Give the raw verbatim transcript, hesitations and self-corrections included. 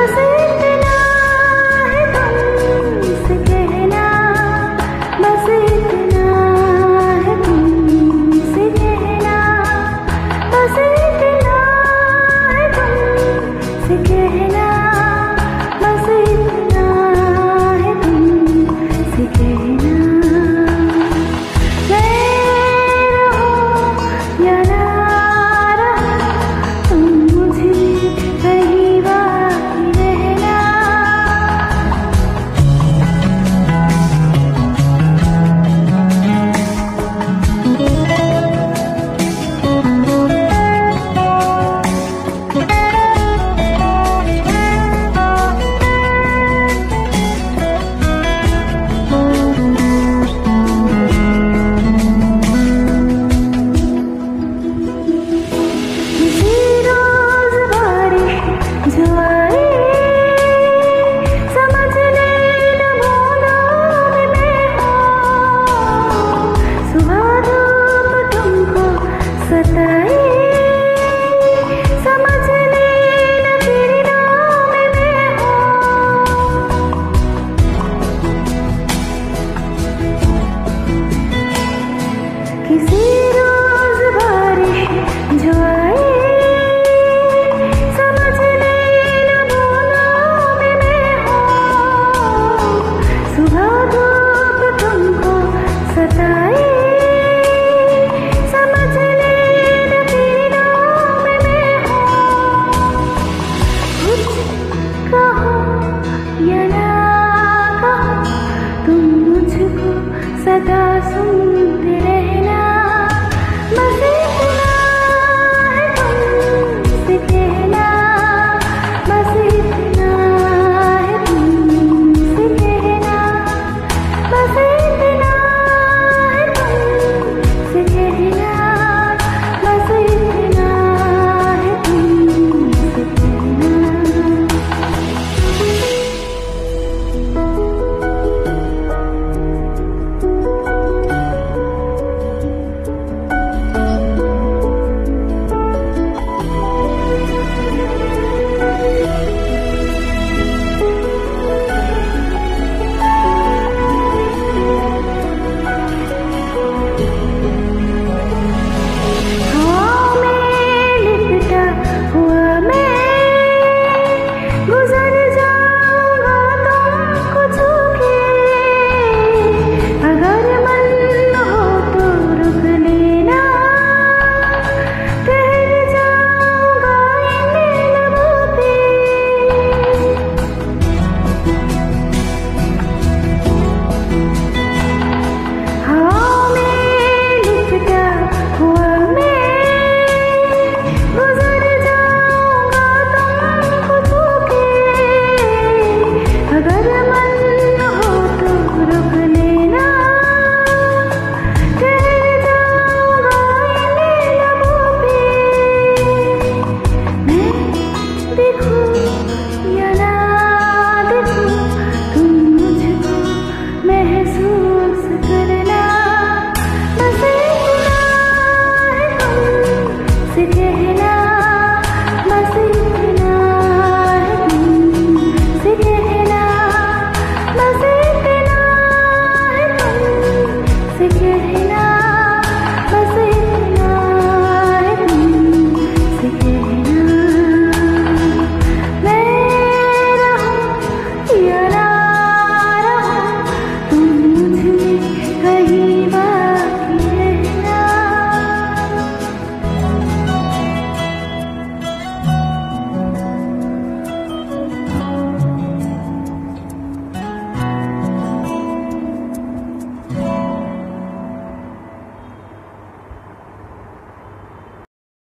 बस इतना है तुमसे कहना, बस इतना है तुमसे कहना, बस इतना है तुमसे कहना, बस इतना है तुमसे कहना। किसी रोज बारिश जो आए समझ लेना बोलों में मैं हूँ, सुबह धूप तुमको सताए समझ लेना दिनों में मैं हूँ। कुछ कहो या ना कहो तुम मुझको सदा सुनते रहना, बस इतना है तुमसे कहना, बस इतना है तुमसे कहना, बस इतना है तुमसे कहना, बस इतना है तुमसे कहना।